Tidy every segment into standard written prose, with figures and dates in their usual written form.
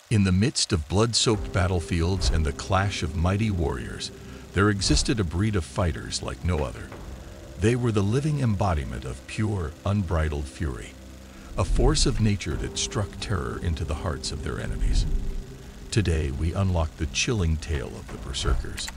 In the midst of blood-soaked battlefields and the clash of mighty warriors, there existed a breed of fighters like no other. They were the living embodiment of pure, unbridled fury, a force of nature that struck terror into the hearts of their enemies. Today, we unlock the chilling tale of the Berserkers,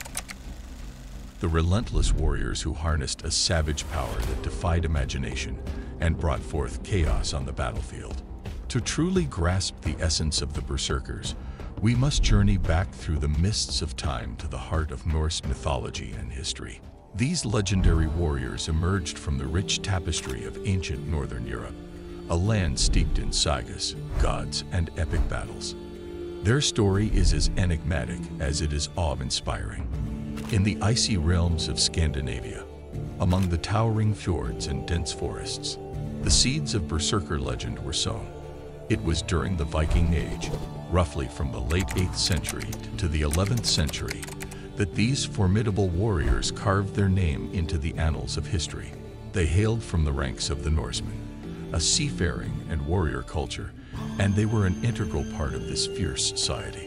the relentless warriors who harnessed a savage power that defied imagination and brought forth chaos on the battlefield. To truly grasp the essence of the Berserkers, we must journey back through the mists of time to the heart of Norse mythology and history. These legendary warriors emerged from the rich tapestry of ancient northern Europe, a land steeped in sagas, gods, and epic battles. Their story is as enigmatic as it is awe-inspiring. In the icy realms of Scandinavia, among the towering fjords and dense forests, the seeds of Berserker legend were sown. It was during the Viking Age, roughly from the late 8th century to the 11th century, that these formidable warriors carved their name into the annals of history. They hailed from the ranks of the Norsemen, a seafaring and warrior culture, and they were an integral part of this fierce society.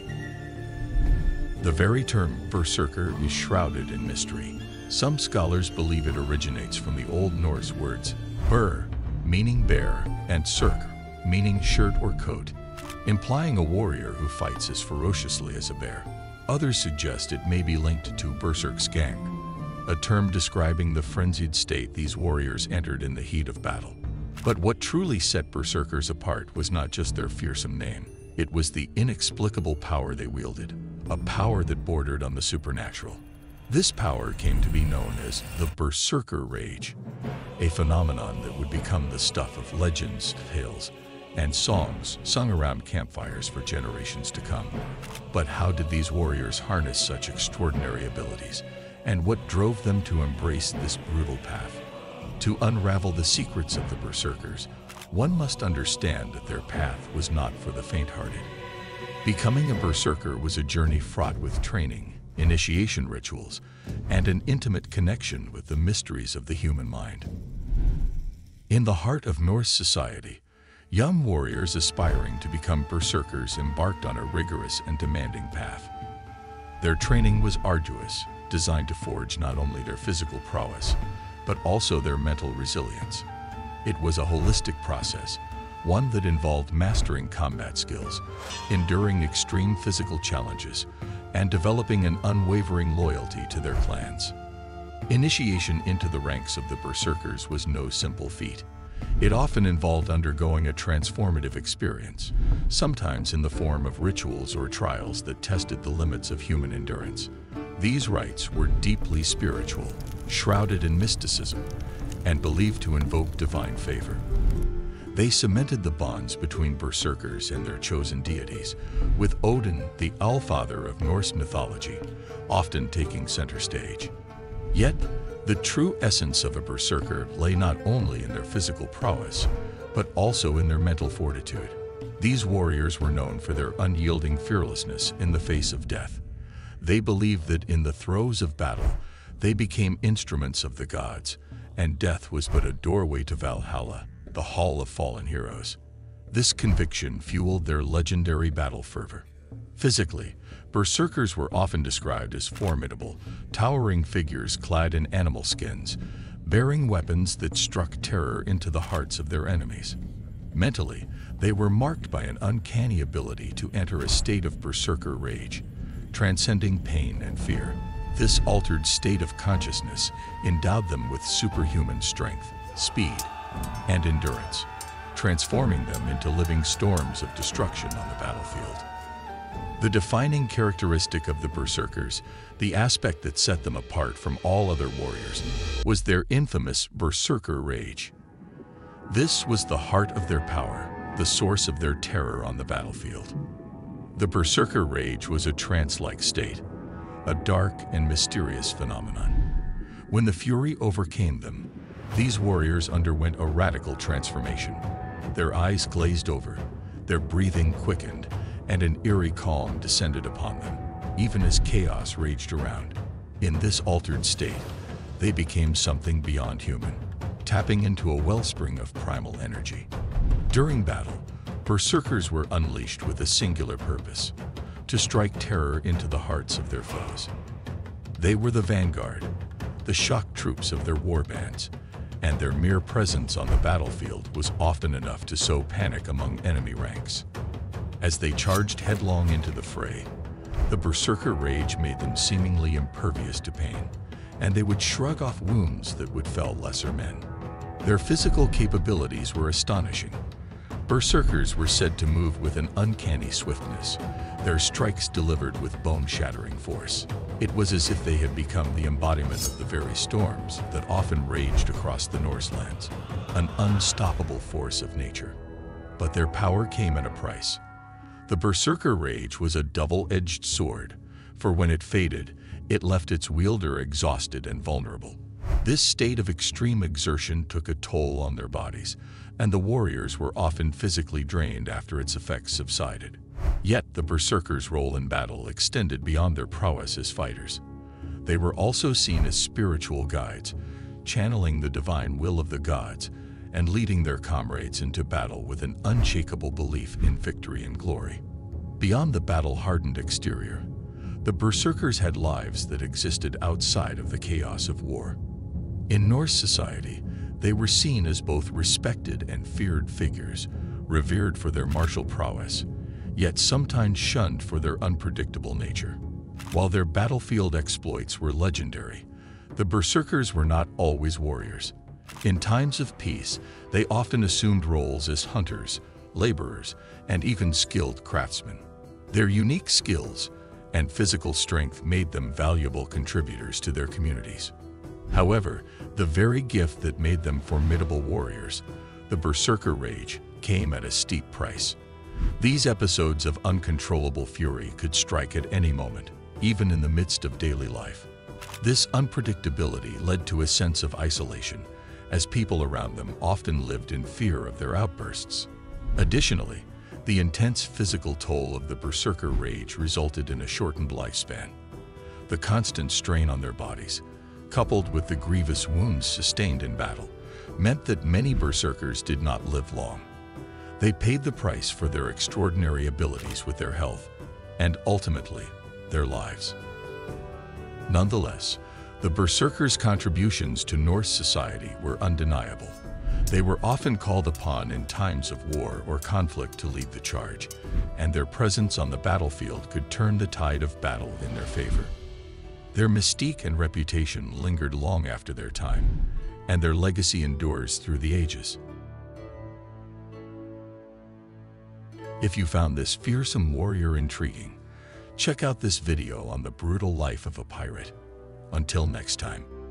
The very term Berserker is shrouded in mystery. Some scholars believe it originates from the Old Norse words ber, meaning bear, and serk, meaning shirt or coat, implying a warrior who fights as ferociously as a bear. Others suggest it may be linked to Berserksgang, a term describing the frenzied state these warriors entered in the heat of battle. But what truly set Berserkers apart was not just their fearsome name. It was the inexplicable power they wielded, a power that bordered on the supernatural. This power came to be known as the Berserker Rage, a phenomenon that would become the stuff of legends, tales, and songs sung around campfires for generations to come. But how did these warriors harness such extraordinary abilities, and what drove them to embrace this brutal path? To unravel the secrets of the Berserkers, one must understand that their path was not for the faint-hearted. Becoming a Berserker was a journey fraught with training, initiation rituals, and an intimate connection with the mysteries of the human mind. In the heart of Norse society, young warriors aspiring to become Berserkers embarked on a rigorous and demanding path. Their training was arduous, designed to forge not only their physical prowess, but also their mental resilience. It was a holistic process, one that involved mastering combat skills, enduring extreme physical challenges, and developing an unwavering loyalty to their clans. Initiation into the ranks of the Berserkers was no simple feat. It often involved undergoing a transformative experience, sometimes in the form of rituals or trials that tested the limits of human endurance. These rites were deeply spiritual, shrouded in mysticism, and believed to invoke divine favor. They cemented the bonds between Berserkers and their chosen deities, with Odin, the Allfather of Norse mythology, often taking center stage. Yet, the true essence of a Berserker lay not only in their physical prowess, but also in their mental fortitude. These warriors were known for their unyielding fearlessness in the face of death. They believed that in the throes of battle, they became instruments of the gods, and death was but a doorway to Valhalla, the Hall of Fallen Heroes. This conviction fueled their legendary battle fervor. Physically, Berserkers were often described as formidable, towering figures clad in animal skins, bearing weapons that struck terror into the hearts of their enemies. Mentally, they were marked by an uncanny ability to enter a state of Berserker rage, transcending pain and fear. This altered state of consciousness endowed them with superhuman strength, speed, and endurance, transforming them into living storms of destruction on the battlefield. The defining characteristic of the Berserkers, the aspect that set them apart from all other warriors, was their infamous Berserker Rage. This was the heart of their power, the source of their terror on the battlefield. The Berserker Rage was a trance-like state, a dark and mysterious phenomenon. When the fury overcame them, these warriors underwent a radical transformation. Their eyes glazed over, their breathing quickened, and an eerie calm descended upon them, even as chaos raged around. In this altered state, they became something beyond human, tapping into a wellspring of primal energy. During battle, Berserkers were unleashed with a singular purpose: to strike terror into the hearts of their foes. They were the vanguard, the shock troops of their warbands, and their mere presence on the battlefield was often enough to sow panic among enemy ranks. As they charged headlong into the fray, the Berserker rage made them seemingly impervious to pain, and they would shrug off wounds that would fell lesser men. Their physical capabilities were astonishing. Berserkers were said to move with an uncanny swiftness, their strikes delivered with bone-shattering force. It was as if they had become the embodiment of the very storms that often raged across the Norselands, an unstoppable force of nature. But their power came at a price. The Berserker rage was a double-edged sword, for when it faded, it left its wielder exhausted and vulnerable. This state of extreme exertion took a toll on their bodies, and the warriors were often physically drained after its effects subsided. Yet the Berserkers' role in battle extended beyond their prowess as fighters. They were also seen as spiritual guides, channeling the divine will of the gods and leading their comrades into battle with an unshakable belief in victory and glory. Beyond the battle-hardened exterior, the Berserkers had lives that existed outside of the chaos of war. In Norse society, they were seen as both respected and feared figures, revered for their martial prowess, yet sometimes shunned for their unpredictable nature. While their battlefield exploits were legendary, the Berserkers were not always warriors. In times of peace, they often assumed roles as hunters, laborers, and even skilled craftsmen. Their unique skills and physical strength made them valuable contributors to their communities. However, the very gift that made them formidable warriors, the Berserker rage, came at a steep price. These episodes of uncontrollable fury could strike at any moment, even in the midst of daily life. This unpredictability led to a sense of isolation, as people around them often lived in fear of their outbursts. Additionally, the intense physical toll of the Berserker rage resulted in a shortened lifespan. The constant strain on their bodies, coupled with the grievous wounds sustained in battle, meant that many Berserkers did not live long. They paid the price for their extraordinary abilities with their health, and ultimately, their lives. Nonetheless, the Berserkers' contributions to Norse society were undeniable. They were often called upon in times of war or conflict to lead the charge, and their presence on the battlefield could turn the tide of battle in their favor. Their mystique and reputation lingered long after their time, and their legacy endures through the ages. If you found this fearsome warrior intriguing, check out this video on the brutal life of a pirate. Until next time.